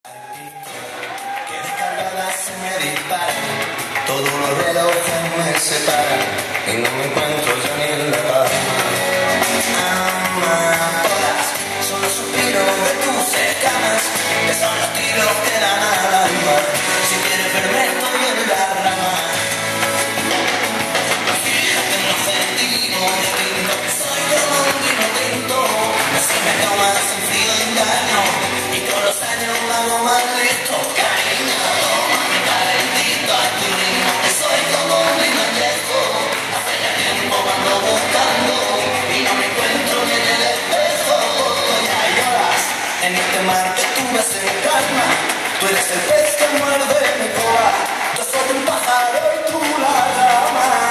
Que descargadas se me disparan, todos los relojes me separan y no me encuentro ya ni en la palma. Amapolas, son los suspiros de tus escamas, que son los tiros que dan al alma. Si quieres verme estoy en la rama. Fíjate en lo objetivo, distinto, que soy como un vino tinto, así me tomas sin frío de engaño y con los años vamos más listos. Cariño, toma mi calentito a tu ritmo, que soy como un vino viejo, hace ya tiempo ando buscando y no me encuentro ni en el espejo. Ya lloras en este mar que tú ves en calma, tú eres el pez que muerde mi cola, yo soy un pájaro y tú la rama.